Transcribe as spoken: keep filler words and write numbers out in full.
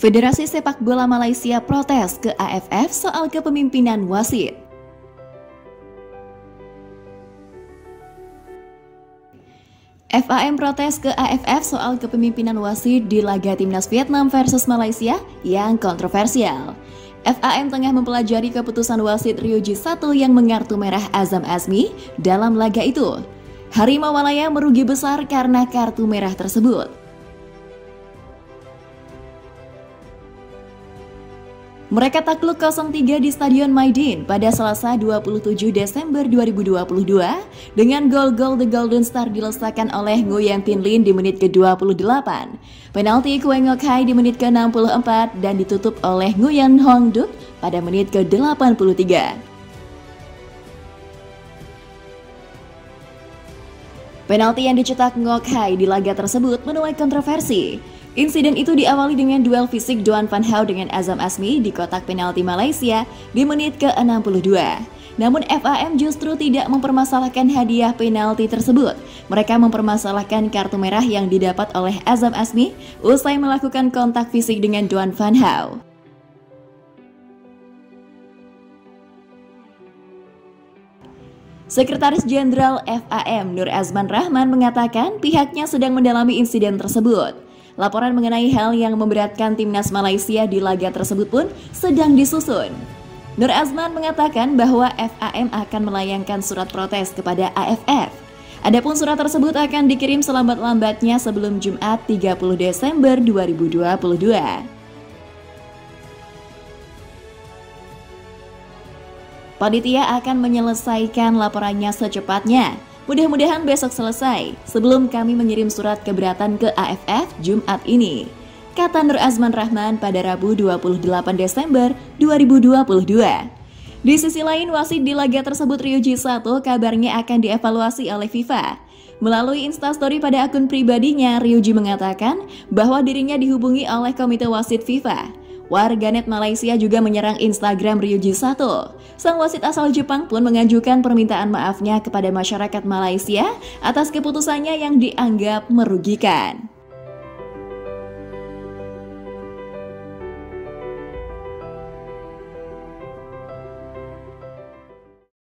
Federasi Sepak Bola Malaysia protes ke A F F soal kepemimpinan wasit. F A M protes ke A F F soal kepemimpinan wasit di laga Timnas Vietnam versus Malaysia yang kontroversial. F A M tengah mempelajari keputusan wasit Ryoji satu yang mengartu merah Azam Azmi dalam laga itu. Harimau Malaya merugi besar karena kartu merah tersebut. Mereka takluk nol tiga di Stadion Maidin pada Selasa dua puluh tujuh Desember dua ribu dua puluh dua dengan gol-gol The Golden Star dilesakan oleh Nguyen Tin Lin di menit ke dua puluh delapan, penalti Kue Ngoc Hai di menit ke enam puluh empat dan ditutup oleh Nguyen Hong Duc pada menit ke delapan puluh tiga. Penalti yang dicetak Ngoc Hai di laga tersebut menuai kontroversi. Insiden itu diawali dengan duel fisik Doan Van Hau dengan Azam Azmi di kotak penalti Malaysia di menit ke enam puluh dua. Namun F A M justru tidak mempermasalahkan hadiah penalti tersebut. Mereka mempermasalahkan kartu merah yang didapat oleh Azam Azmi usai melakukan kontak fisik dengan Doan Van Hau. Sekretaris Jenderal F A M Nur Azman Rahman mengatakan pihaknya sedang mendalami insiden tersebut. Laporan mengenai hal yang memberatkan Timnas Malaysia di laga tersebut pun sedang disusun. Nur Azman mengatakan bahwa F A M akan melayangkan surat protes kepada A F F. Adapun surat tersebut akan dikirim selambat-lambatnya sebelum Jumat tiga puluh Desember dua ribu dua puluh dua. Panitia akan menyelesaikan laporannya secepatnya. Mudah-mudahan besok selesai sebelum kami mengirim surat keberatan ke A F F Jumat ini, kata Nur Azman Rahman pada Rabu dua puluh delapan Desember dua ribu dua puluh dua. Di sisi lain, wasit di laga tersebut Ryoji satu kabarnya akan dievaluasi oleh FIFA. Melalui instastory pada akun pribadinya, Ryoji mengatakan bahwa dirinya dihubungi oleh Komite Wasit FIFA. Warganet Malaysia juga menyerang Instagram Ryoji satu. Sang wasit asal Jepang pun mengajukan permintaan maafnya kepada masyarakat Malaysia atas keputusannya yang dianggap merugikan.